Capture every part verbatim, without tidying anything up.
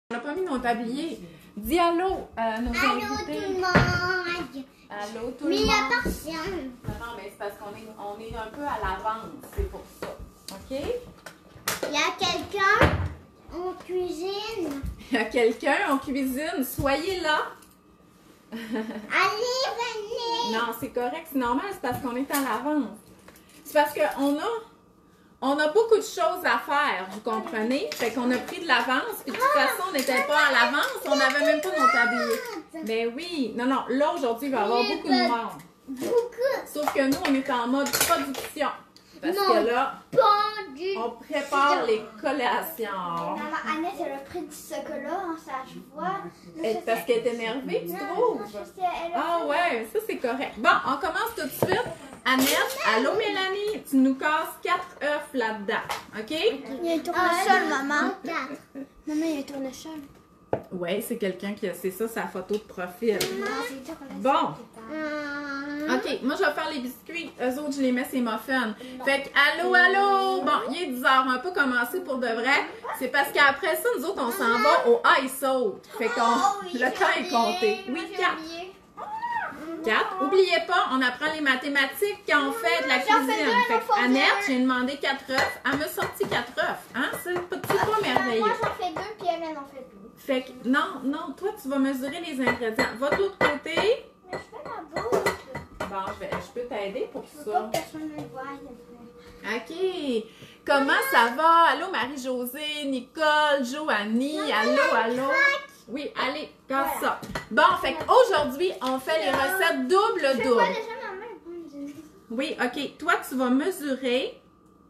On n'a pas mis nos tabliers. Dis allô à nos Allô invités. tout le monde. Allô tout Mais le il n'y a monde. personne. Non, non, mais c'est parce qu'on est, on est un peu à l'avance, c'est pour ça. OK? Il y a quelqu'un en cuisine. Il y a quelqu'un en cuisine. Soyez là. Allez, venez. Non, c'est correct, c'est normal, c'est parce qu'on est à l'avance. C'est parce qu'on a, on a beaucoup de choses à faire, vous comprenez? Fait qu'on a pris de l'avance, puis de toute façon, on n'était pas à l'avance, on n'avait même pas nos tabliers. Ben oui, non, non, là, aujourd'hui, il va y avoir beaucoup de monde. Beaucoup. Sauf que nous, on est en mode production. Parce Non. que là, Pas du on prépare les collations. Maman, Annette, elle a pris du chocolat, hein, ça je vois. Et parce qu'elle est énervée, tu trouves? Ah ouais, ça c'est correct. Bon, on commence tout de suite. Annette, allô Mélanie, tu nous casses quatre œufs là-dedans, OK? Il y a un tournesol, maman. Maman, il y a un tournesol. Ouais, c'est quelqu'un qui a, c'est ça sa photo de profil. Bon. Bon, Hum. OK, moi je vais faire les biscuits, eux autres je les mets ces muffins. Fait que allô, allô, bon, il est dix heures, on peut commencer pour de vrai. C'est parce qu'après ça, nous autres on s'en va au ice out. Fait qu'on, le temps est compté. Oui, quatre. quatre. Oubliez pas, on apprend les mathématiques quand on fait de la J'en fais cuisine. deux, Fait il en que faut Annette, deux. j'ai demandé quatre œufs. Elle m'a sorti quatre œufs. Hein? C'est pas, c'est pas merveilleux. Moi, j'en fais deux, puis elle en fait deux. Fait que non, non, toi, tu vas mesurer les ingrédients. Va de l'autre côté. Mais je fais la bouffe. Bon, je, vais, je peux t'aider pour Je veux pas ça. que personne me voie. OK. Comment ça va? Allô, Marie-Josée, Nicole, Joanie. Allô, allô. Oui, allez, casse ça. Bon, fait qu'aujourd'hui, on fait les recettes Je fais quoi double-double. déjà, maman? Oui, OK. Toi, tu vas mesurer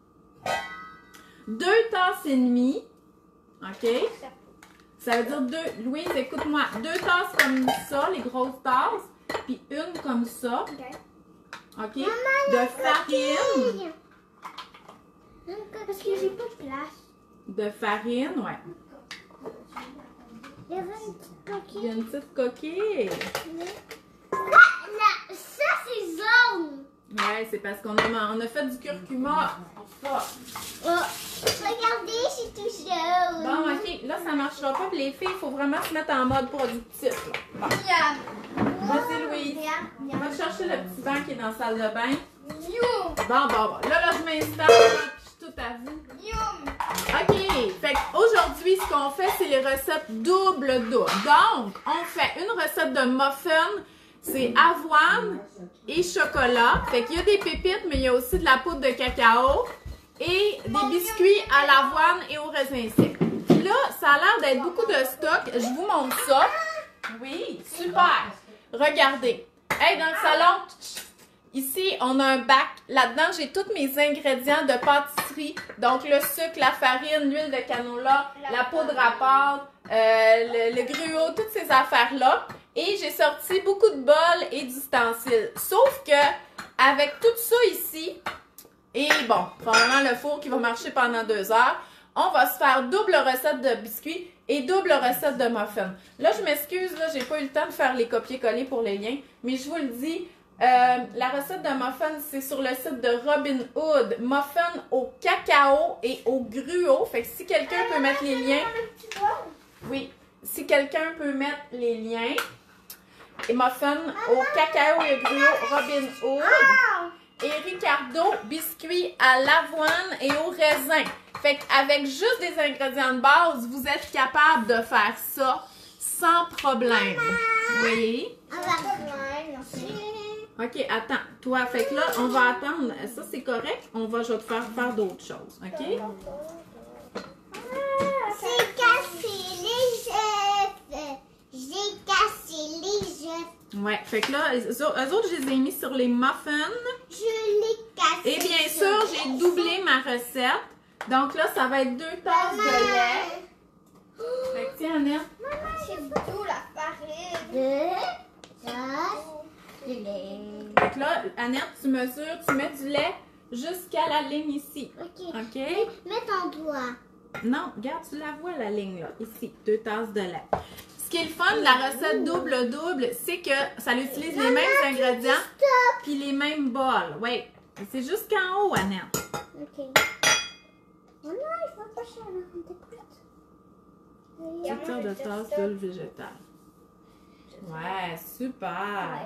deux tasses et demie. OK? Ça veut dire deux. Louise, écoute-moi. Deux tasses comme ça, les grosses tasses. Puis une comme ça. OK? De farine. Parce que j'ai pas de place. De farine, ouais. Il y avait une petite Il y a coquille. une petite coquille. Là, ça, c'est jaune. Ouais, c'est parce qu'on a, on a fait du curcuma pour ça. Oh, regardez, c'est tout jaune. Bon, OK. Là, ça marchera pas. Puis les filles, il faut vraiment se mettre en mode productif. Là. Bon. Miam. Vas-y, Louise. Miam. On Miam. va chercher le petit banc qui est dans la salle de bain. Youm. Bon, bon, bon. Là, là, je m'installe. Là, puis je suis tout à vous. Youm. OK. Fait qu'aujourd'hui, ce qu'on fait, c'est les recettes double-double. Donc, on fait une recette de muffin. C'est avoine et chocolat. Fait qu'il y a des pépites, mais il y a aussi de la poudre de cacao. Et des biscuits à l'avoine et au raisin sec. Puis là, ça a l'air d'être beaucoup de stock. Je vous montre ça. Oui, super. Regardez. Hey, dans le salon, ici, on a un bac. Là-dedans, j'ai tous mes ingrédients de pâtisserie. Donc, le sucre, la farine, l'huile de canola, la poudre à pâte, euh, le, le gruau, toutes ces affaires-là. Et j'ai sorti beaucoup de bols et d'ustensiles. Sauf que, avec tout ça ici, et bon, probablement le four qui va marcher pendant deux heures, on va se faire double recette de biscuits et double recette de muffins. Là, je m'excuse, là, j'ai pas eu le temps de faire les copier-coller pour les liens, mais je vous le dis, euh, la recette de muffins, c'est sur le site de Robin Hood. Muffins au cacao et au gruau. Fait que si quelqu'un peut mettre les liens, oui, si quelqu'un peut mettre les liens, et muffins au cacao et au gruau, Robin Hood. Et Ricardo, biscuits à l'avoine et au raisin. Fait qu'avec juste des ingrédients de base, vous êtes capable de faire ça sans problème. Oui. OK, attends. Toi, fait que là, on va attendre. Ça, c'est correct. On va, je vais te faire faire d'autres choses. OK? C'est cassé les œufs. J'ai cassé les œufs. Ouais. Fait que là, eux autres, eux autres, je les ai mis sur les muffins. Je l'ai cassé. Et bien sûr, j'ai doublé ma recette. Donc là, ça va être deux tasses de lait. Fait que tiens, Annette. C'est d'où la farine? Deux tasses de lait. Fait que là, Annette, tu mesures, tu mets du lait jusqu'à la ligne ici. Ok. OK? Mets ton doigt. Non, regarde, tu la vois, la ligne là. Ici, deux tasses de lait. Ce qui est le fun de la recette double-double, c'est que ça utilise les mêmes ingrédients puis les mêmes bols. Oui, c'est jusqu'en haut, Annette. Ok. Oh non, il faut pas ça. Deux tiers de tasse d'huile végétale. Ouais, super.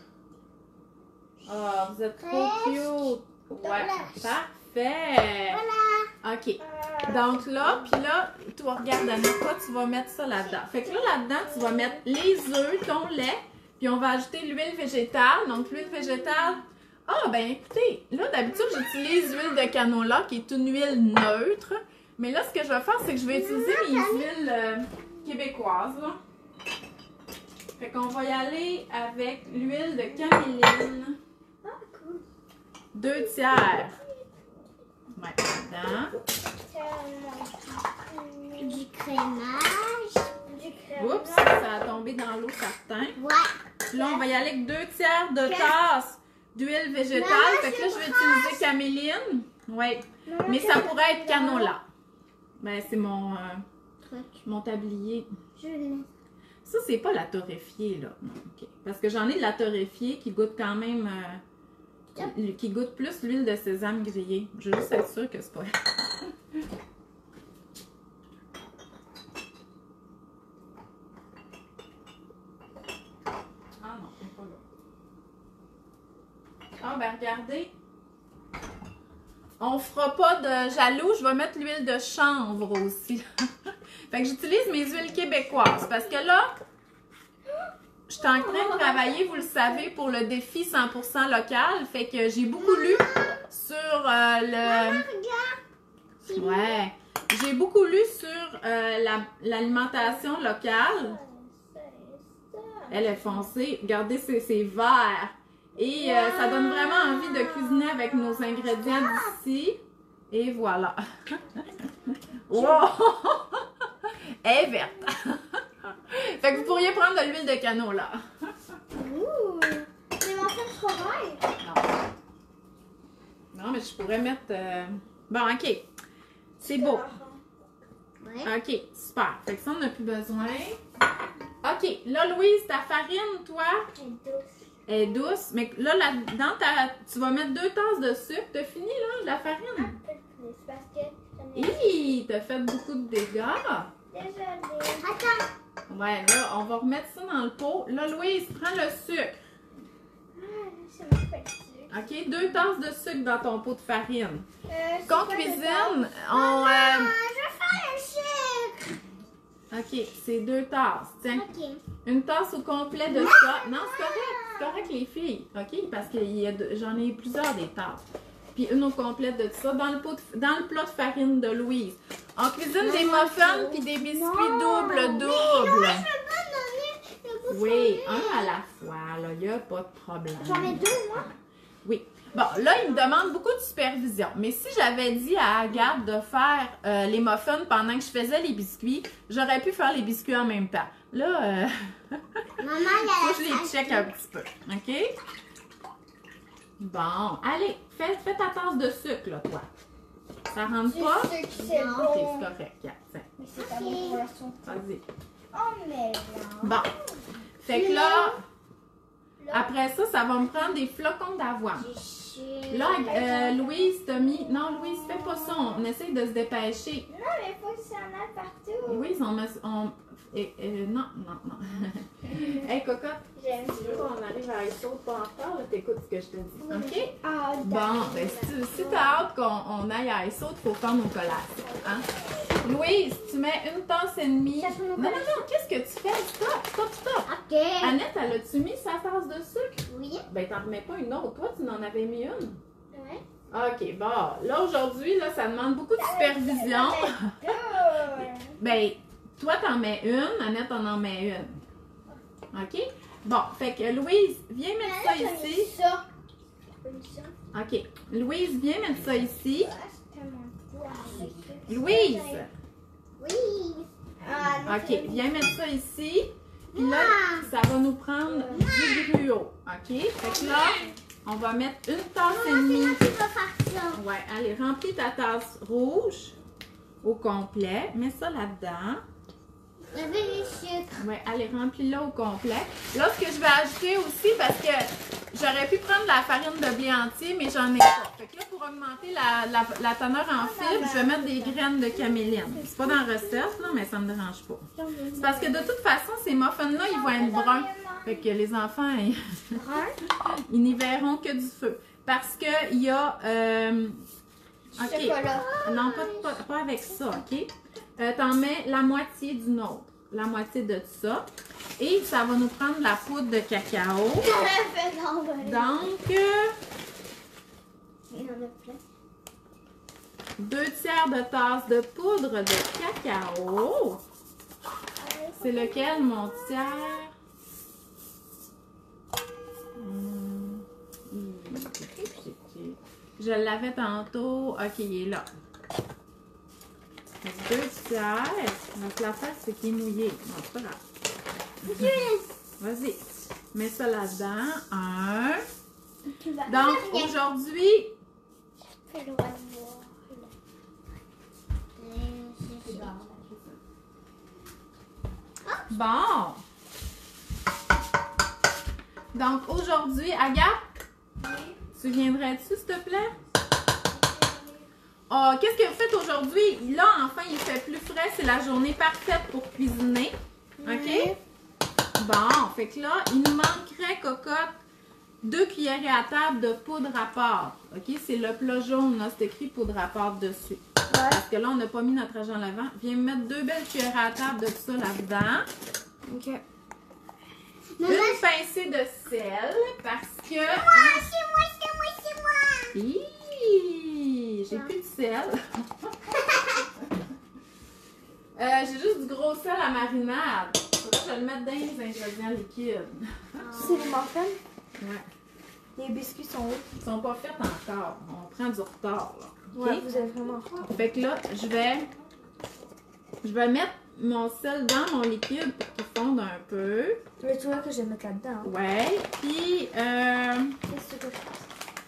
Oh, vous êtes trop cute. Ouais, parfait. Voilà. OK. Donc là, puis là, toi, regarde, Anna, toi, tu vas mettre ça là-dedans. Fait que là, là-dedans, tu vas mettre les œufs, ton lait, puis on va ajouter l'huile végétale. Donc, l'huile végétale... Ah, ben écoutez, là, d'habitude, j'utilise l'huile de canola, qui est une huile neutre. Mais là, ce que je vais faire, c'est que je vais utiliser mes huiles euh, québécoises, là. Fait qu'on va y aller avec l'huile de caméline. Deux tiers. Maintenant. Du crémage. Du crémage. Oups, ça a tombé dans l'eau certain. Ouais. Là, on va y aller avec deux tiers de tasse d'huile végétale. Maman, Fait que là, je vais c'est utiliser caméline. Oui. Mais ça pourrait être canola. Ben, c'est mon, euh, Truc. mon tablier. Je l'ai. Ça, c'est pas la torréfiée, là. Non, OK. Parce que j'en ai de la torréfiée qui goûte quand même... Euh, qui, qui goûte plus l'huile de sésame grillée. Je veux juste être sûre que c'est pas... Ah non, c'est pas là. Ah, ben regardez. On fera pas de jaloux. Je vais mettre l'huile de chanvre aussi. Fait que j'utilise mes huiles québécoises. Parce que là, je suis en train de travailler, vous le savez, pour le défi cent pour cent local. Fait que j'ai beaucoup lu sur euh, le... Ouais. J'ai beaucoup lu sur euh, la- l'alimentation locale. Elle est foncée. Regardez, c'est vert. Et euh, ça donne vraiment envie de cuisiner avec nos ingrédients d'ici. Et voilà. Wow! Elle est verte. Fait que vous pourriez prendre de l'huile de canola. Ouh. Mais mon film trop vert. Non. Non, mais je pourrais mettre... euh, Bon, OK. C'est beau. Ouais. OK, super. Fait que ça, on n'a plus besoin. OK. Là, Louise, ta farine, toi, elle est douce. Mais là, là-dedans, tu vas mettre deux tasses de sucre. T'as fini, là, la farine? Parce que j'en ai Hi! T'as fait beaucoup de dégâts. désolée. Attends. Ouais, là, on va remettre ça dans le pot. Là, Louise, prends le sucre. Ah, c'est mon petit. OK? Deux tasses de sucre dans ton pot de farine. Euh, c'est Qu'on quoi le cuisine, temps? on... Ah, euh, je veux faire le sucre. OK, c'est deux tasses. Tiens. Ok. Une tasse au complet de ça. Non, c'est correct. C'est correct, les filles. OK? Parce que j'en ai plusieurs des tasses. Puis une au complet de ça dans le, pot de, dans le plat de farine de Louise. On cuisine des muffins puis des biscuits double double. Oui, un à la fois. Là, il n'y a pas de problème. J'en ai deux, moi. Oui. Bon, là, il me demande beaucoup de supervision. Mais si j'avais dit à Agathe de faire euh, les muffins pendant que je faisais les biscuits, j'aurais pu faire les biscuits en même temps. Là, euh, Maman, faut elle que je les check un petit peu. OK? Bon, allez, fais, fais ta tasse de sucre, là, toi. Ça rentre pas? Je sais que c'est Non, bon. ok, c'est correct. Tiens, tiens. Mais c'est pas bon pour la santé. Vas-y. Oh, mais là. Bon. Fait que là, après ça, ça va me prendre des flocons d'avoine. Là, euh, Louise, t'as mis... Non, Louise, fais pas ça. On essaye de se dépêcher. Non, mais il faut que ça en aille partout. Louise, on... Me... on... Eh, eh, non, non, non. Hey, cocotte, J'aime si tu veux qu'on arrive à être saute pas encore, t'écoutes ce que je te dis. OK? Ah, Bon, ben, si, tu- si t'as hâte qu'on on aille à Iso, il faut faire nos collages. Hein? Louise, tu mets une tasse et demie. Ça fait nos Non, non, collages. non, qu'est-ce que tu fais? Stop, stop, stop. Ok. Annette, elle a-tu mis sa tasse de sucre? Oui. Ben, t'en remets pas une autre. Toi, tu n'en avais mis une. Ouais. OK, bon. Là, aujourd'hui, là, ça demande beaucoup de supervision. Ben, toi, t'en mets une. Annette, on en met une. OK? Bon, fait que Louise, viens mettre ça ici. Ça. OK. Louise, viens mettre ça ici. Ah, c'est tellement froid. Louise! Oui. Ah, OK, viens mettre ça ici. Puis là, ça va nous prendre du gruau. OK? Fait que là, on va mettre une tasse et demie. Tu vas faire ça. Ouais, allez, remplis ta tasse rouge au complet. Mets ça là-dedans. Avec le sucre. Ouais, allez, remplis-la au complet. Là, ce que je vais ajouter aussi, parce que j'aurais pu prendre la farine de blé entier, mais j'en ai pas. Fait que là, pour augmenter la, la, la teneur en fibres, je vais mettre des graines de caméline. C'est pas dans la recette, là, mais ça me dérange pas. C'est parce que de toute façon, ces muffins-là, ils vont être bruns. Fait que les enfants, ils, ils n'y verront que du feu. Parce que il y a... Euh, ok. Chocolat. Non, pas, pas, pas avec ça, ok? Euh, T'en mets la moitié d'une autre. La moitié de ça. Et ça va nous prendre la poudre de cacao. Donc, euh, Il y en a plein. deux tiers de tasse de poudre de cacao. C'est lequel, mon tiers? Hum, Je l'avais tantôt. Ok, il est là. Deux tiers. Donc, l'affaire, c'est qu'il est mouillé. Non, c'est pas grave. Vas-y. Mets ça là-dedans. Un. Donc, aujourd'hui, Fais le roi de bois. bon. Donc, aujourd'hui, Agathe, tu viendrais-tu, s'il te plaît? Oh, qu'est-ce que vous faites aujourd'hui? Là, enfin, il fait plus frais. C'est la journée parfaite pour cuisiner. OK? Bon, fait que là, il nous manquerait, cocotte, deux cuillerées à table de poudre à pâte. OK? C'est le plat jaune, là. C'est écrit poudre à pâte dessus. Ouais. Parce que là, on n'a pas mis notre agent levant. Viens me mettre deux belles cuillerées à table de ça là-dedans. Ok. Une pincée de sel, parce que... Moi, c'est moi, c'est moi, c'est moi. Hi, j'ai plus de sel. euh, j'ai juste du gros sel à marinade. Faudrait que je le mette dans les ingrédients liquides. C'est les muffins? Ouais. Les biscuits sont où? Ils sont pas faits encore. On prend du retard, là. OK? Ouais, vous avez vraiment retard. Fait que là, je vais... Je vais mettre mon sel dans mon liquide pour qu'il fonde un peu. Mais tu vois que je vais mettre là-dedans. Hein. Ouais. Puis, euh... Qu'est-ce que je fais?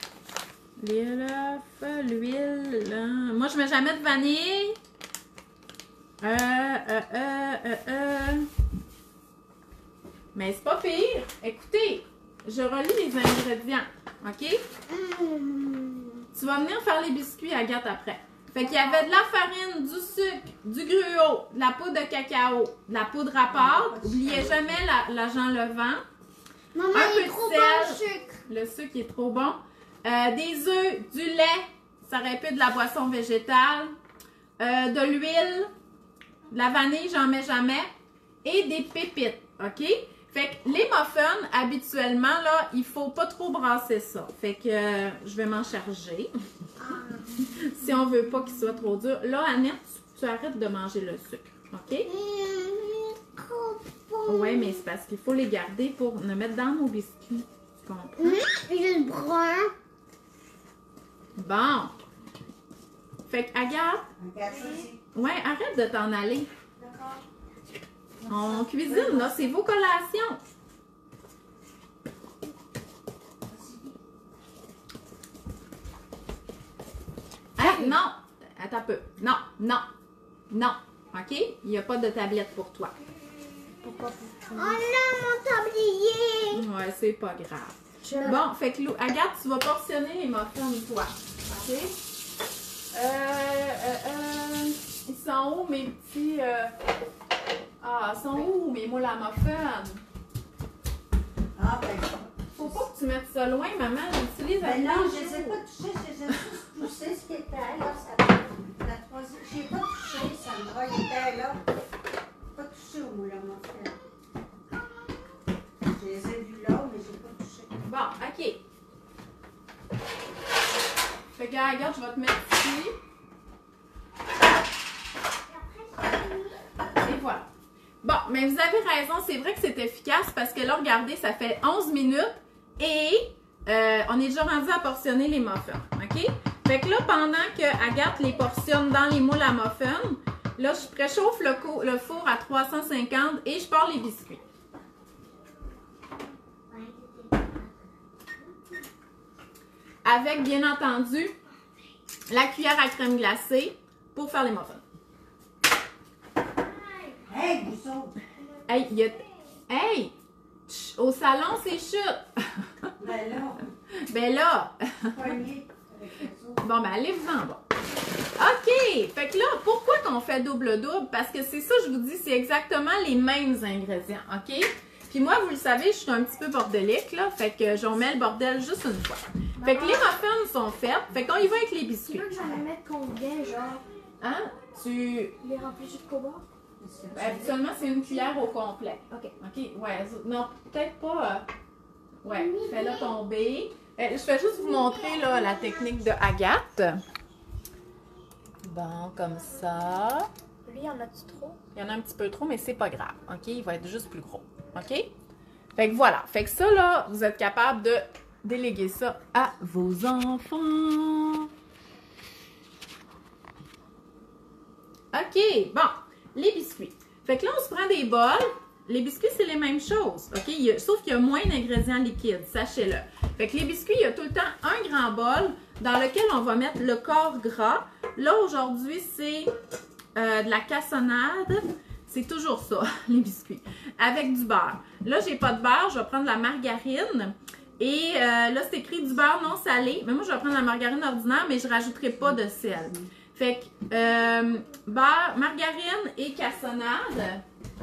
l'œuf, l'huile, là. Moi, je mets jamais de vanille. Euh, euh, euh, euh, euh. Mais c'est pas pire. Écoutez, je relis les ingrédients. OK? Mmh. Tu vas venir faire les biscuits, Agathe, après. Fait qu'il y avait de la farine, du sucre, du gruau, de la poudre de cacao, de la poudre à pâte. N'oubliez jamais la- l'agent levant. Maman, Un il peu est de trop sel. bon le sucre. Le sucre est trop bon. Euh, des œufs, du lait, ça aurait pu de la boisson végétale, euh, de l'huile, de la vanille, j'en mets jamais, et des pépites, OK? Fait que les muffins, habituellement, là, il faut pas trop brasser ça. Fait que euh, je vais m'en charger. Si on veut pas qu'il soit trop dur. Là, Annette, tu, tu arrêtes de manger le sucre, OK? Mmh, trop bon. Ouais, mais c'est parce qu'il faut les garder pour le mettre dans nos biscuits. Tu comprends? Mmh, il est brun. Bon. Fait que, Agathe, ouais, arrête de t'en aller. On cuisine, là, c'est vos collations. Hein? Non, attends un peu. Non, non, non. OK? Il n'y a pas de tablette pour toi. Pourquoi Oh non, mon tablier. Ouais, c'est pas grave. Je... Bon, fait que, Lou, Agathe, tu vas portionner les muffins, toi. OK? Euh, euh, euh, ils sont où, mes petits... Euh... Ah, ils sont où, mes moules à muffins? Ah, ben, Faut pas que tu mettes ça loin, maman. J'utilise ben non, je les ai pas touchés, je les ai tous poussés, ce qui était là. Ça, la troisième, j'ai pas touché, Sandra, il était là. Pas touché au moulin, mon frère. Je les ai vus là, mais j'ai pas touché. Bon, OK. Fait que, regarde, je vais te mettre ici. Et voilà. Bon, mais vous avez raison, c'est vrai que c'est efficace parce que là, regardez, ça fait onze minutes et euh, on est déjà rendu à portionner les muffins, OK? Fait que là, pendant que Agathe les portionne dans les moules à muffins, là, je préchauffe le, le four à trois cent cinquante et je pars les biscuits. Avec, bien entendu, la cuillère à crème glacée pour faire les muffins. Hey, vous autres! Hey, il y a... Hey! Chut, au salon, c'est chute. Ben là, Ben là. poignée avec les autres. Bon, ben allez-vous-en bas. OK! Fait que là, pourquoi qu'on fait double-double? Parce que c'est ça, je vous dis, c'est exactement les mêmes ingrédients, OK? Puis moi, vous le savez, je suis un petit peu bordélique, là. Fait que j'en mets le bordel juste une fois. Fait que les muffins sont faits. Fait qu'on y va avec les Tu biscuits. veux que j'en mette combien, genre? Hein? Tu... Les remplis jusqu'au bord? Habituellement, c'est une cuillère au complet. Ok. OK? Ouais. Non, peut-être pas... euh, Ouais, fais-la tomber. Euh, Je vais juste vous montrer, là, la technique de Agathe. Bon, comme ça. Lui, y en a-tu trop? Il y en a un petit peu trop, mais c'est pas grave. OK? Il va être juste plus gros. OK? Fait que voilà. Fait que ça, là, vous êtes capable de déléguer ça à vos enfants. OK. Bon. Les biscuits. Fait que là, on se prend des bols. Les biscuits, c'est les mêmes choses. OK? Il y a- sauf qu'il y a moins d'ingrédients liquides. Sachez-le. Fait que les biscuits, il y a tout le temps un grand bol dans lequel on va mettre le corps gras. Là, aujourd'hui, c'est euh, de la cassonade. C'est toujours ça, les biscuits. Avec du beurre. Là, j'ai pas de beurre. Je vais prendre de la margarine. Et euh, là, c'est écrit du beurre non salé. Mais moi, je vais prendre la margarine ordinaire, mais je rajouterai pas de sel. Fait que euh, beurre, margarine et cassonade.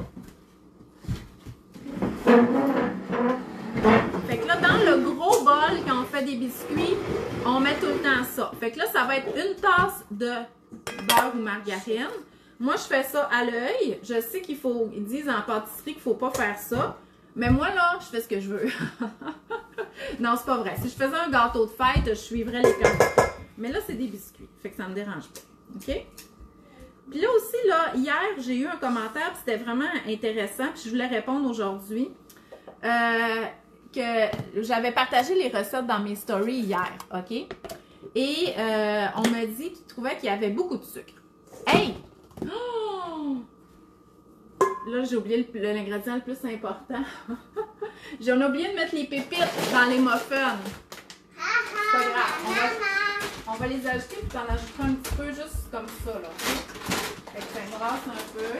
Fait que là, dans le gros bol, quand on fait des biscuits, on met tout le temps ça. Fait que là, ça va être une tasse de beurre ou margarine. Moi, je fais ça à l'œil. Je sais qu'il faut, ils disent en pâtisserie qu'il faut pas faire ça. Mais moi, là, je fais ce que je veux. Non, c'est pas vrai. Si je faisais un gâteau de fête, je suivrais les quantités. Mais là, c'est des biscuits. Fait que ça me dérange pas. OK? Puis là aussi, là, hier, j'ai eu un commentaire, puis c'était vraiment intéressant, puis je voulais répondre aujourd'hui. Euh, que j'avais partagé les recettes dans mes stories hier, OK? Et euh, on m'a dit qu'il trouvait qu'il y avait beaucoup de sucre. Hey! Oh! Là, j'ai oublié le- l'ingrédient le plus important. J'en ai oublié de mettre les pépites dans les muffins. C'est pas grave. On va, on va les ajouter, puis t'en ajouteras un petit peu juste comme ça, là. Fait que ça brasse un peu.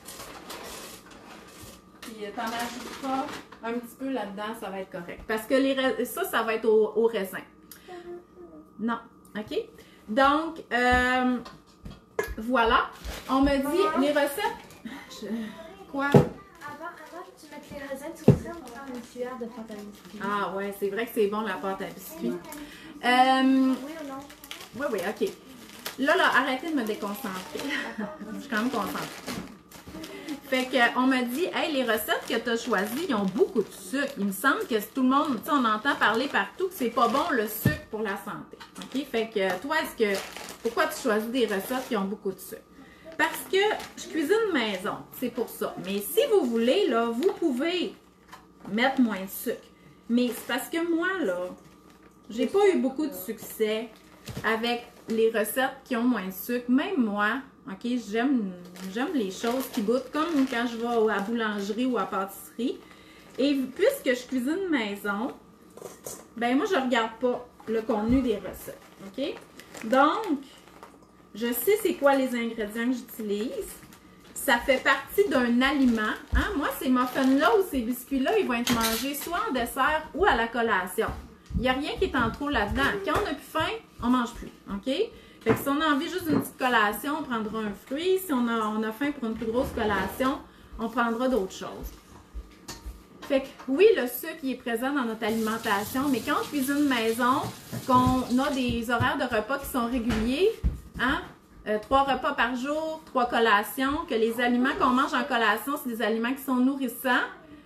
Puis t'en ajouteras un petit peu là-dedans, ça va être correct. Parce que les rais- ça, ça va être au, au raisin. Non, OK? Donc, euh, voilà. On me dit, les recettes... Je- Quoi? Avant, avant que tu mettes les raisins, tu voudrais me faire une cuillère de pâte à biscuits. Ah ouais, c'est vrai que c'est bon la pâte à biscuits. Euh, Oui ou non? oui, oui, OK. Là, là, arrêtez de me déconcentrer. Je suis quand même concentrée. Fait qu'on m'a dit, hey, les recettes que tu as choisies, ils ont beaucoup de sucre. Il me semble que tout le monde, tu sais, on entend parler partout que c'est pas bon le sucre pour la santé. OK? Fait que toi, est-ce que, pourquoi tu choisis des recettes qui ont beaucoup de sucre? Parce que je cuisine maison, c'est pour ça. Mais si vous voulez, là, vous pouvez mettre moins de sucre. Mais c'est parce que moi, là, j'ai pas eu beaucoup de succès avec les recettes qui ont moins de sucre. Même moi, OK, j'aime j'aime les choses qui goûtent comme quand je vais à la boulangerie ou à la pâtisserie. Et puisque je cuisine maison, ben moi, je regarde pas le contenu des recettes. OK? Donc, je sais c'est quoi les ingrédients que j'utilise. Ça fait partie d'un aliment. Hein? Moi, ces muffins-là ou ces biscuits-là, ils vont être mangés soit en dessert ou à la collation. Il n'y a rien qui est en trop là-dedans. Quand on n'a plus faim, on ne mange plus. OK? Fait que si on a envie juste d'une petite collation, on prendra un fruit. Si on a, on a faim pour une plus grosse collation, on prendra d'autres choses. Fait que oui, le sucre il est présent dans notre alimentation, mais quand on cuisine maison, qu'on a des horaires de repas qui sont réguliers, hein? Euh, trois repas par jour, trois collations, que les aliments qu'on mange en collation, c'est des aliments qui sont nourrissants.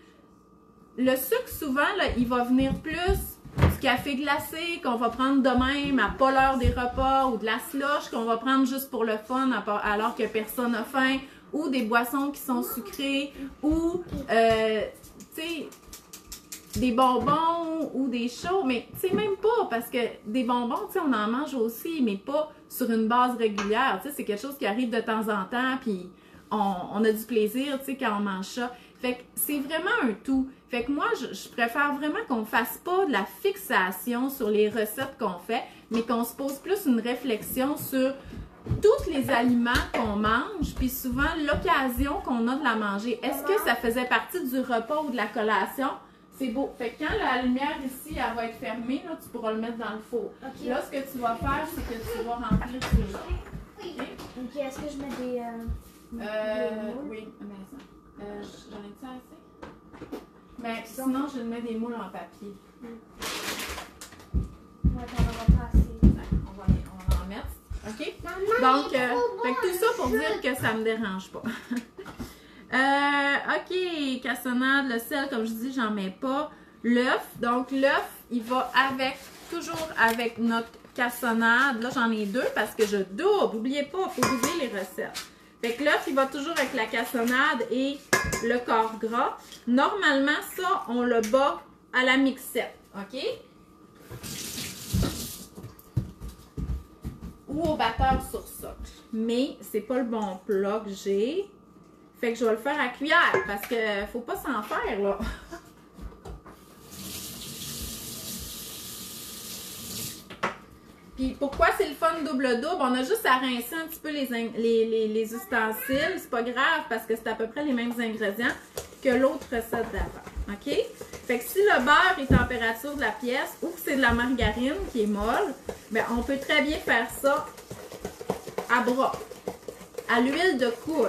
Le sucre, souvent, là, il va venir plus du café glacé qu'on va prendre de même à pas l'heure des repas ou de la slush qu'on va prendre juste pour le fun alors que personne n'a faim ou des boissons qui sont sucrées ou, euh, tu sais, des bonbons ou des choses, mais tu sais, même pas, parce que des bonbons, tu sais, on en mange aussi, mais pas sur une base régulière, tu sais, c'est quelque chose qui arrive de temps en temps, puis on, on a du plaisir, tu sais, quand on mange ça. Fait que c'est vraiment un tout. Fait que moi, je, je préfère vraiment qu'on fasse pas de la fixation sur les recettes qu'on fait, mais qu'on se pose plus une réflexion sur tous les aliments qu'on mange, puis souvent l'occasion qu'on a de la manger. Est-ce que ça faisait partie du repas ou de la collation? C'est beau. Fait que quand la lumière ici, elle va être fermée, là, tu pourras le mettre dans le four. Ok. Là, ce que tu vas faire, c'est que tu vas remplir ceux-là. OK? Ok, est-ce que je mets des. Euh, Euh, des moules? oui, mais ça. Euh, j'en ai ça assez? Mais sinon, je mets des moules en papier. Ouais, t'en auras pas assez. On va, on va en mettre. OK? Maman, Donc, il est euh, trop fait bon, que tout ça pour le dire que ça me dérange pas. euh, OK, cassonade, le sel, comme je dis, j'en mets pas. L'œuf, donc l'œuf, il va avec, toujours avec notre cassonade. Là, j'en ai deux parce que je double. N'oubliez pas, il faut doubler les recettes. Fait que l'œuf, il va toujours avec la cassonade et le corps gras. Normalement, ça, on le bat à la mixette, OK? Ou au batteur sur socle. Mais c'est pas le bon plat que j'ai. Fait que je vais le faire à cuillère parce que faut pas s'en faire, là. Puis pourquoi c'est le fun double-double? On a juste à rincer un petit peu les, les, les, les ustensiles. C'est pas grave parce que c'est à peu près les mêmes ingrédients que l'autre recette d'avant. OK? Fait que si le beurre est température de la pièce ou que c'est de la margarine qui est molle, bien, on peut très bien faire ça à bras, à l'huile de coude.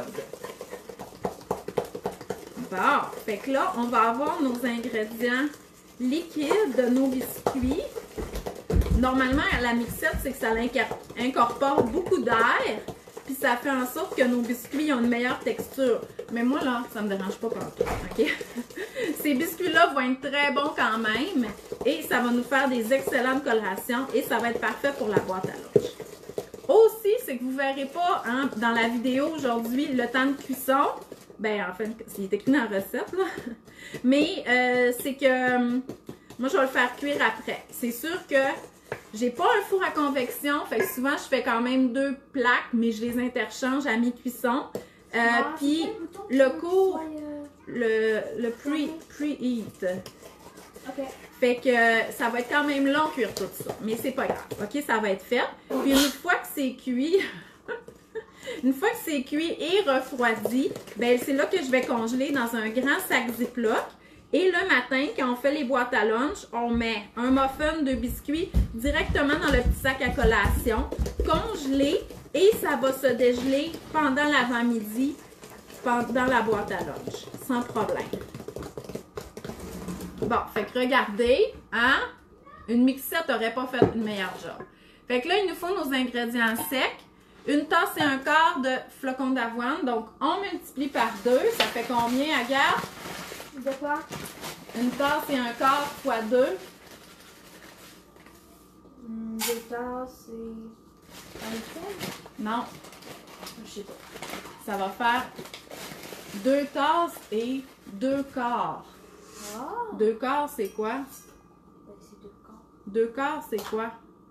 Bon, fait que là, on va avoir nos ingrédients liquides de nos biscuits. Normalement, la mixette, c'est que ça incorpore beaucoup d'air, puis ça fait en sorte que nos biscuits ont une meilleure texture. Mais moi, là, ça me dérange pas partout, OK? Ces biscuits-là vont être très bons quand même, et ça va nous faire des excellentes collations, et ça va être parfait pour la boîte à lunch. Aussi, c'est que vous ne verrez pas hein, dans la vidéo aujourd'hui le temps de cuisson. Ben, en fait, c'est écrit dans la recette, là. Mais euh, c'est que euh, moi, je vais le faire cuire après. C'est sûr que j'ai pas un four à convection, fait que souvent, je fais quand même deux plaques, mais je les interchange à mi-cuisson. Euh, Ah, Puis, c'est le bouton le qui cours, soit, euh, le, le pre, pre-heat. Ok. Fait que euh, ça va être quand même long cuire tout ça, mais c'est pas grave, ok? Ça va être fait. Puis une fois que c'est cuit, une fois que c'est cuit et refroidi, ben c'est là que je vais congeler dans un grand sac Ziploc. Et le matin, quand on fait les boîtes à lunch, on met un muffin de biscuits directement dans le petit sac à collation, congelé, et ça va se dégeler pendant l'avant-midi, dans la boîte à lunch, sans problème. Bon, fait que regardez, hein, une mixette n'aurait pas fait une meilleure job. Fait que là, il nous faut nos ingrédients secs. Une tasse et un quart de flocons d'avoine. Donc, on multiplie par deux. Ça fait combien, Agathe? De quoi? Une tasse et un quart fois deux. Hmm, deux tasses et. Un litre? Non, je sais pas. Ça va faire deux tasses et deux quarts. Ah! Deux quarts, c'est quoi? Ben, c'est deux quarts. Deux quarts, c'est quoi?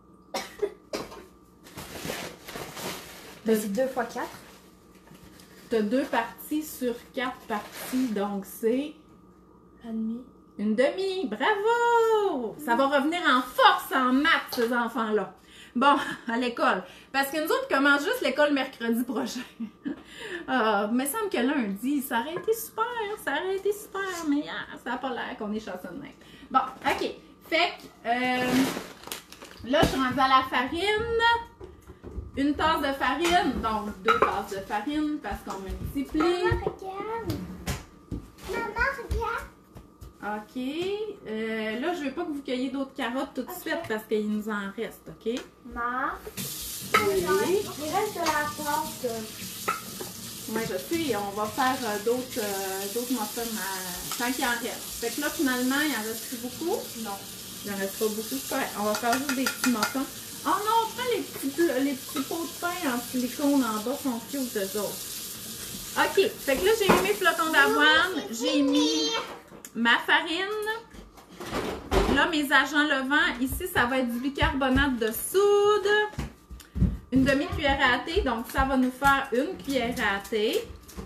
Ben, c'est deux fois quatre. Tu as deux parties sur quatre parties, donc c'est Un demi. une demi. Bravo! Ça va revenir en force en maths, ces enfants-là. Bon, à l'école. Parce que nous autres, on commence juste l'école mercredi prochain. Ah, il me semble que lundi, ça aurait été super, ça aurait été super, mais ah, ça n'a pas l'air qu'on est chanceux de même. Bon, OK. Fait que, euh, là, je suis rendue à la farine. Une tasse de farine, donc deux tasses de farine parce qu'on multiplie. Maman, regarde. Maman, regarde. OK. Euh, là, je veux pas que vous cueilliez d'autres carottes tout de suite parce qu'il nous en reste, OK? Ma. Oui. Il reste de la pâte. Oui, je sais. On va faire euh, d'autres euh, d'autres muffins à... tant qu'il en reste. Fait que là, finalement, il en reste plus beaucoup? Non. Il en reste pas beaucoup. C'est correct. On va faire juste des petits muffins. Oh non, prends les petits, les petits pots de pain en silicone en bas, sont cute eux autres. OK. Fait que là, j'ai mis mes flocons d'avoine. J'ai mis ma farine. Là, mes agents levants, ici, ça va être du bicarbonate de soude. Une demi-cuillère à thé, donc ça va nous faire une cuillère à thé.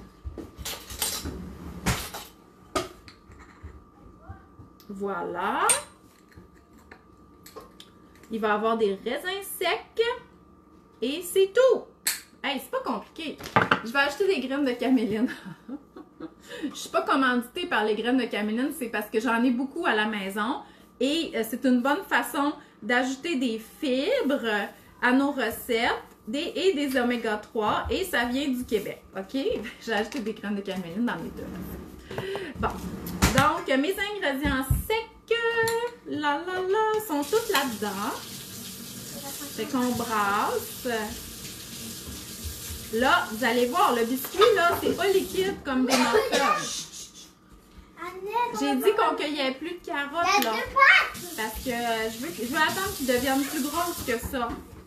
Voilà. Il va y avoir des raisins secs. Et c'est tout. Hey, c'est pas compliqué. Je vais acheter des graines de caméline. Je suis pas commanditée par les graines de caméline, c'est parce que j'en ai beaucoup à la maison. Et euh, c'est une bonne façon d'ajouter des fibres à nos recettes des, et des oméga trois. Et ça vient du Québec, OK? J'ai ajouté des graines de caméline dans mes deux. Bon, donc mes ingrédients secs, là, là, là, sont tous là-dedans. Fait qu'on brasse. Là, vous allez voir, le biscuit, là, c'est pas liquide comme des muffins. J'ai dit qu'on cueillait plus de carottes, là. Parce que je veux, je veux attendre qu'ils deviennent plus grosses que ça.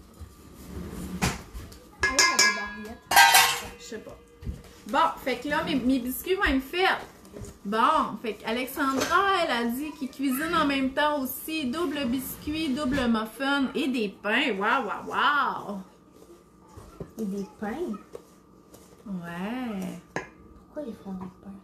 Je sais pas. Bon, fait que là, mes, mes biscuits vont être faits. Bon, fait qu'Alexandra, elle a dit qu'ils cuisinent en même temps aussi. Double biscuit, double muffin et des pains. Waouh, waouh, waouh! Et des pains? Ouais. Pourquoi ils font des pains?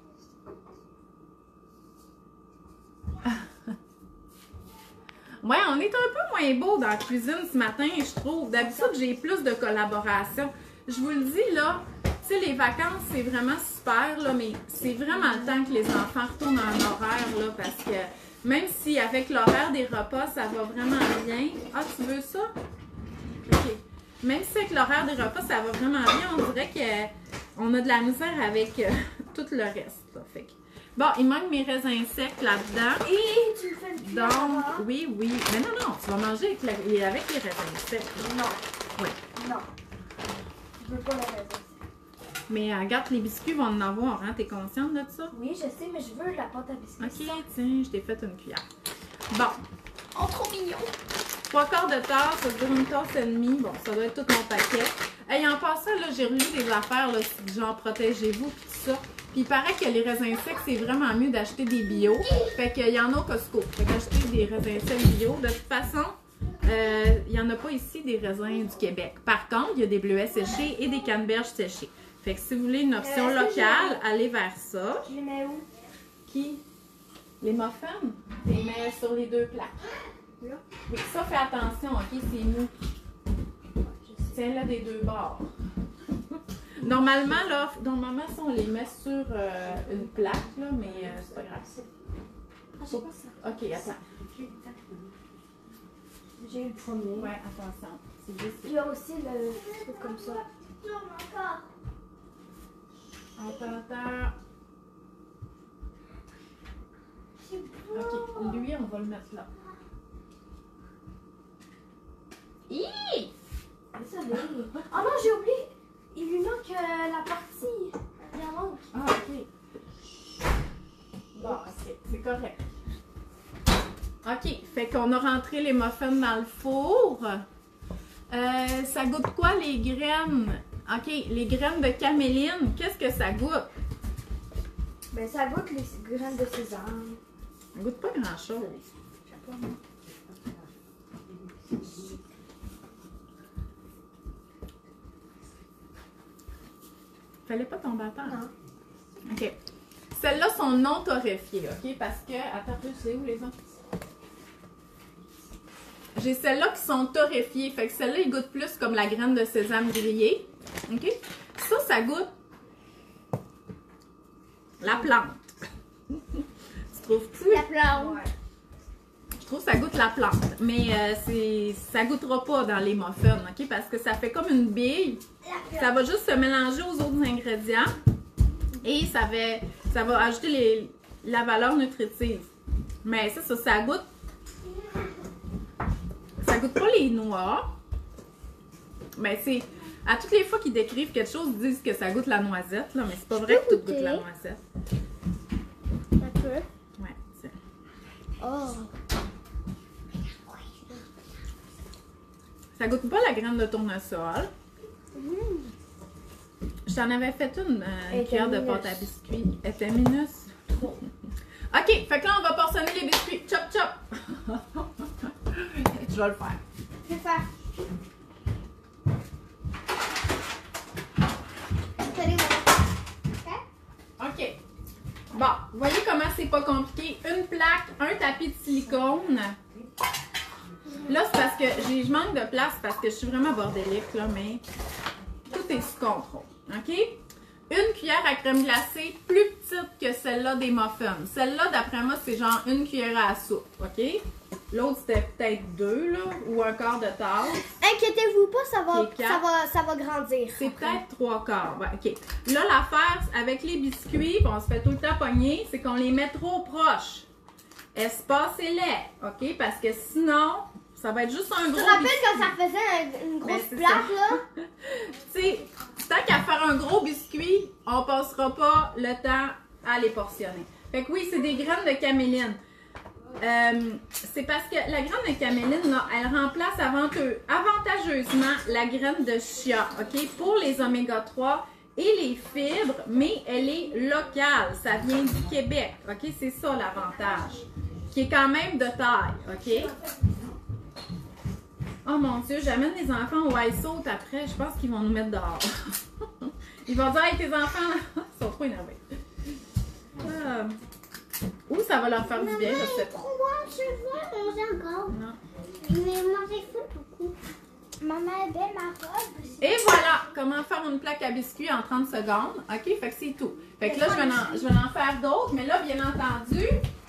Ouais, on est un peu moins beau dans la cuisine ce matin, je trouve. D'habitude, j'ai plus de collaboration. Je vous le dis, là, tu sais, les vacances, c'est vraiment super, là, mais c'est vraiment le temps que les enfants retournent à un horaire, là, parce que même si avec l'horaire des repas, ça va vraiment bien. Ah, tu veux ça? OK. Même si avec l'horaire des repas, ça va vraiment bien, on dirait qu'on a de la misère avec euh, tout le reste, là. Fait que... Bon, il manque mes raisins secs là-dedans. Et tu me fais le cuire avant? Donc, oui, oui. Mais non, non, tu vas manger avec, la, avec les raisins secs. Non. Oui. Non. Je veux pas la raisin sec. Mais euh, regarde, les biscuits vont en avoir, hein? T'es consciente de ça? Oui, je sais, mais je veux la pâte à biscuits. OK, tiens, je t'ai fait une cuillère. Bon. Oh, trop mignon! Trois quarts de tasse, ça dure une tasse et demie. Bon, ça doit être tout mon paquet. Hey, en passant, là, j'ai relu des affaires, là, genre protégez-vous, puis tout ça. Puis il paraît que les raisins secs, c'est vraiment mieux d'acheter des bio. Fait qu'il y en a au Costco. Fait qu'acheter des raisins secs bio. De toute façon, euh, il n'y en a pas ici des raisins du Québec. Par contre, il y a des bleuets séchés et des canneberges séchées. Fait que si vous voulez une option Euh, locale, allez vers ça. Je les mets où? Qui? Les muffins? Tu les mets sur les deux plaques. Là? Oui, ça, fais attention, OK? C'est mou. Tiens-le des deux bords. Normalement, là, normalement, ça, on les met sur euh, une plaque, là, mais euh, c'est pas grave. Ah, j'ai pas ça. OK, attends. J'ai eu le premier. Ouais, attention. C'est juste... Il y a aussi le truc comme ça. Attends, attends. OK, lui, on va le mettre là. Hi! Désolée. Oh non, j'ai oublié. Il lui manque euh, la partie. Il en manque. Ah, OK. Bon, OK, c'est correct. OK, fait qu'on a rentré les muffins dans le four. Euh, ça goûte quoi, les graines? OK, les graines de caméline, qu'est-ce que ça goûte? Ben, ça goûte les graines de sésame. Ça goûte pas grand-chose. Je sais pas, moi. Fallait pas tomber à terre. Non. OK. Celles-là sont non torréfiées, OK? Parce que... Attends, je sais où les autres? J'ai celles-là qui sont torréfiées. Fait que celles-là, ils goûtent plus comme la graine de sésame grillée. OK? Ça, ça goûte la plante. Tu trouves-tu? La plante. Ouais. Je trouve que ça goûte la plante. Mais euh, c'est, ça goûtera pas dans les muffins, OK? Parce que ça fait comme une bille. Ça va juste se mélanger aux autres ingrédients. Et ça va, ça va ajouter les, la valeur nutritive. Mais ça, ça, ça goûte... Ça goûte pas les noix. Mais c'est... À toutes les fois qu'ils décrivent quelque chose, ils disent que ça goûte la noisette, là. Mais c'est pas vrai que tout goûte la noisette. Un peu. Ouais, c'est... Oh. Ça goûte pas la graine de tournesol. Mmh. Je t'en avais fait une, euh, une Elle cuillère de était pâte à minus. biscuits. Elle était minus. OK, fait que là, on va portionner les biscuits. Chop, chop! Je vais le faire. Je vais faire. OK. Bon, vous voyez comment c'est pas compliqué. Une plaque, un tapis de silicone. Là, c'est parce que j'ai- je manque de place parce que je suis vraiment bordélique, là, mais tout est sous contrôle. OK? une cuillère à crème glacée plus petite que celle-là des muffins. Celle-là, d'après moi, c'est genre une cuillère à soupe, OK? L'autre, c'était peut-être deux, là, ou un quart de tasse. Inquiétez-vous pas, ça va, Qui est ça va, ça va grandir. C'est peut-être trois quarts. Ouais, OK. Là, l'affaire avec les biscuits, puis on se fait tout le temps pogner, c'est qu'on les met trop proches. Espacez-les, OK? Parce que sinon, ça va être juste un Tu gros te rappelles biscuit. quand ça faisait un- une grosse Ben, c'est plaque, ça. là? Tu sais, tant qu'à faire un gros biscuit, on passera pas le temps à les portionner. Fait que oui, c'est des graines de caméline. Euh, c'est parce que la graine de caméline, là, elle remplace avanteux- avantageusement la graine de chia, OK? Pour les oméga trois et les fibres, mais elle est locale. Ça vient du Québec, OK? C'est ça l'avantage, qui est quand même de taille, OK? Oh mon Dieu, j'amène les enfants au ice out après. Je pense qu'ils vont nous mettre dehors. Ils vont dire, hey, tes enfants, ils sont trop énervés. Ah. Ou ça va leur faire du bien, je sais pas. Trop bon, je veux manger encore. Non. Je vais manger ça beaucoup. Maman, elle est belle, ma robe. Et voilà, comment faire une plaque à biscuits en trente secondes. OK, fait que c'est tout. Fait que là, je vais en, je vais en faire d'autres, mais là, bien entendu,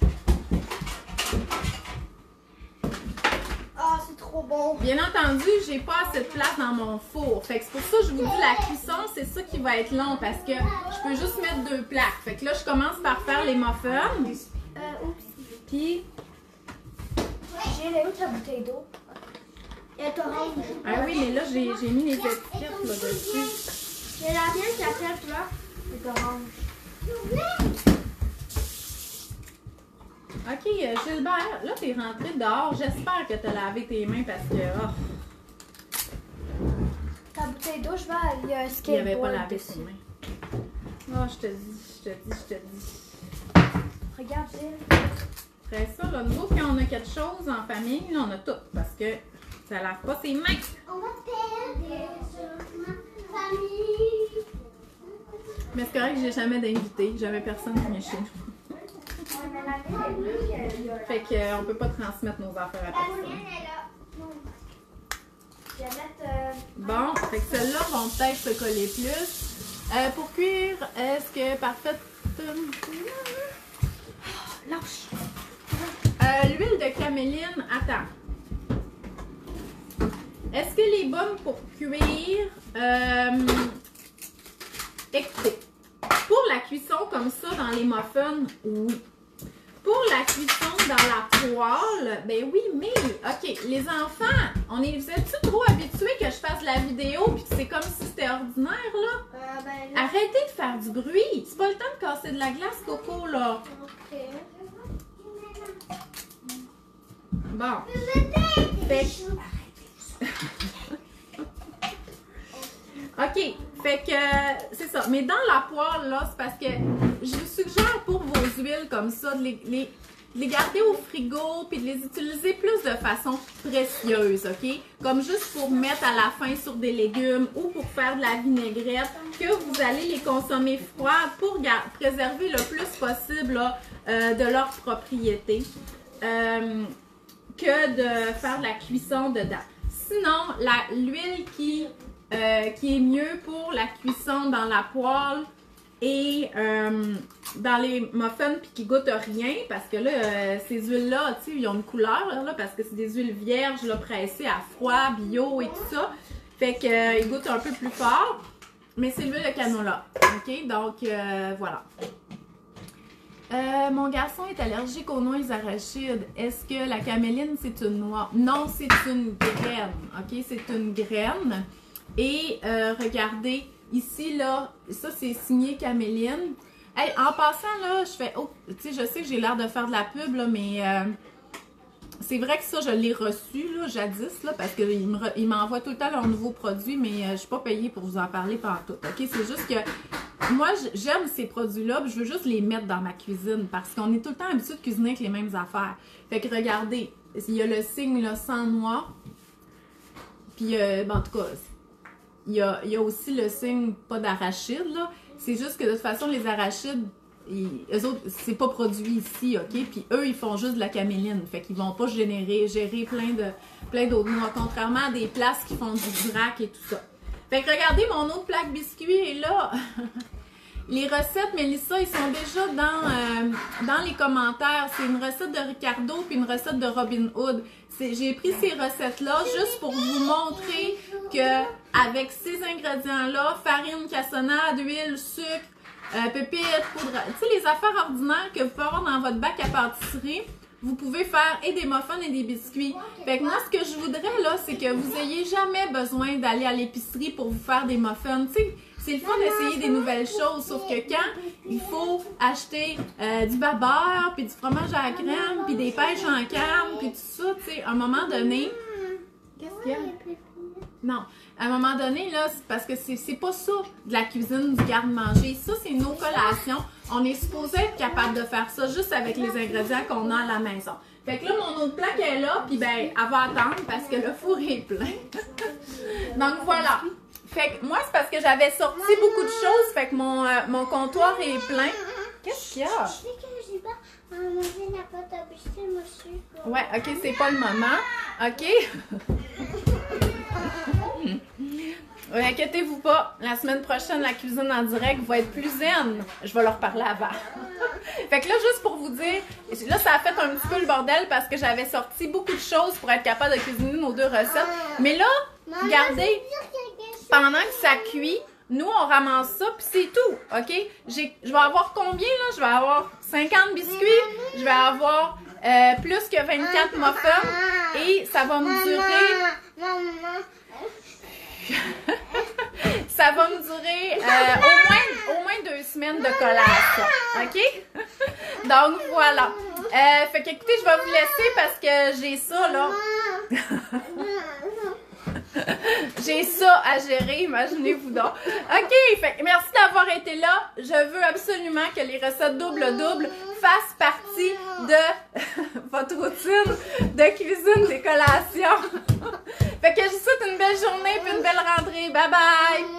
Ah, c'est trop bon. bien entendu, j'ai pas assez de place dans mon four. Fait que c'est pour ça que je vous dis la cuisson, c'est ça qui va être long parce que je peux juste mettre deux plaques. Fait que là, je commence par faire les muffins. Euh, oups. Puis, J'ai là où ta bouteille d'eau? Elle est orange. ah oui, mais là, j'ai j'ai mis les étiquettes là, dessus. J'ai la mienne qui a quelle couleur? Elle est orange. OK, euh, Gilbert, là, t'es rentré dehors. J'espère que t'as lavé tes mains parce que, oh, Ta bouteille d'eau, je vais aller. Il y a un il skateboard. avait pas lavé dessus. ses mains. Oh, je te dis, je te dis, je te dis. Regarde, Gilles. Après ça, là, nous autres, quand on a quelque chose en famille, là, on a tout parce que ça lave pas ses mains. On va perdre ma famille. Mais c'est correct que j'ai jamais d'invité. Jamais personne qui vient chez nous. Ouais, mais la mienne est bleue, puis elle- il y a- Fait qu'on peut pas transmettre nos affaires à La personne. mienne est là. Je vais mettre. euh, Bon, fait que celles-là vont peut-être se coller plus. Euh, pour cuire, est-ce que parfait? Lâche. Euh, L'huile de caméline, attends. Est-ce qu'elle est bonne pour cuire? Euh, écoutez, pour la cuisson comme ça dans les muffins, oui. Pour la cuisson dans la poêle, ben oui, mais, ok, les enfants, on est, vous êtes-tu trop habitués que je fasse la vidéo puis que c'est comme si c'était ordinaire, là? Euh, ben là. Arrêtez de faire du bruit. C'est pas le temps de casser de la glace, Coco, là. Ok. Bon. Fait que- OK. Fait que euh, c'est ça. Mais dans la poêle, là, c'est parce que je vous suggère pour vos huiles comme ça, de les, les, de les garder au frigo puis de les utiliser plus de façon précieuse, OK? Comme juste pour mettre à la fin sur des légumes ou pour faire de la vinaigrette, que vous allez les consommer froides pour gar- préserver le plus possible là, euh, de leur propriété. Euh, que de faire de la cuisson dedans. Sinon, la- l'huile qui, euh, qui est mieux pour la cuisson dans la poêle et euh, dans les muffins puis qui goûtent rien, parce que là, euh, ces huiles-là, tu sais, ils ont une couleur, là, là, parce que c'est des huiles vierges, là, pressées à froid, bio et tout ça. Fait qu'ils euh, goûtent un peu plus fort, mais c'est l'huile de canola. OK? Donc, euh, voilà. Euh, mon garçon est allergique aux noix arachides. Est-ce que la caméline, c'est une noix? Non, c'est une graine. OK? C'est une graine. Et euh, regardez, ici, là, ça, c'est signé caméline. Hey, en passant, là, je fais... Oh, tu sais, je sais que j'ai l'air de faire de la pub, là, mais... Euh, c'est vrai que ça, je l'ai reçu, là, jadis, là, parce qu'ils m'envoient tout le temps leurs nouveaux produits, mais euh, je ne suis pas payée pour vous en parler partout. OK? C'est juste que moi, j'aime ces produits-là, puis je veux juste les mettre dans ma cuisine, parce qu'on est tout le temps habitué de cuisiner avec les mêmes affaires. Fait que regardez, il y a le signe, là, sans noix, puis, euh, ben, en tout cas, il y a, il y a aussi le signe pas d'arachide, là. C'est juste que de toute façon, les arachides, ils, eux autres, c'est pas produit ici, OK? Puis eux, ils font juste de la caméline. Fait qu'ils vont pas générer, gérer plein de plein d'autres noix, contrairement à des places qui font du vrac et tout ça. Fait que regardez, mon autre plaque biscuit est là. les recettes, Mélissa, ils sont déjà dans, euh, dans les commentaires. C'est une recette de Ricardo puis une recette de Robin Hood. J'ai pris ces recettes-là juste pour vous montrer que avec ces ingrédients-là, farine, cassonade, huile, sucre, euh, pépites, poudre, tu sais, les affaires ordinaires que vous pouvez avoir dans votre bac à pâtisserie, vous pouvez faire et des muffins et des biscuits. Fait que moi, ce que je voudrais, là, c'est que vous ayez jamais besoin d'aller à l'épicerie pour vous faire des muffins. Tu sais, c'est le fun d'essayer des nouvelles choses, sauf que quand il faut acheter euh, du beurre, puis du fromage à la crème, puis des pêches en canne, puis tout ça, tu sais, à un moment donné... Qu'est-ce qu'il y a? Non. À un moment donné, là, c'est parce que c'est pas ça de la cuisine du garde-manger. Ça, c'est nos collations. On est supposé être capable de faire ça juste avec les ingrédients qu'on a à la maison. Fait que là, mon autre plaque est là, puis ben, elle va attendre parce que le four est plein. Donc, voilà. Fait que moi, c'est parce que j'avais sorti beaucoup de choses, fait que mon, euh, mon comptoir est plein. Qu'est-ce qu'il y a? Je sais que j'ai pas à manger la pâte à biscuits, monsieur. Ouais, ok, c'est pas le moment. Ok? Ouais, inquiétez-vous pas, la semaine prochaine, la cuisine en direct va être plus zen. Je vais leur parler avant. Fait que là, juste pour vous dire, là, ça a fait un petit peu le bordel parce que j'avais sorti beaucoup de choses pour être capable de cuisiner nos deux recettes. Mais là, regardez, pendant que ça cuit, nous, on ramasse ça, puis c'est tout, OK? Je vais avoir combien, là? Je vais avoir cinquante biscuits, je vais avoir euh, plus que vingt-quatre muffins, et ça va me durer... ça va me durer euh, au, moins, au moins deux semaines de collation, OK? Donc, voilà. Euh, fait que, écoutez, je vais vous laisser parce que j'ai ça, là. J'ai ça à gérer, imaginez-vous donc. OK, fait que merci d'avoir été là. Je veux absolument que les recettes double-double fassent partie de votre routine de cuisine des collations. Fait que je vous souhaite une belle journée et une belle rentrée. Bye bye!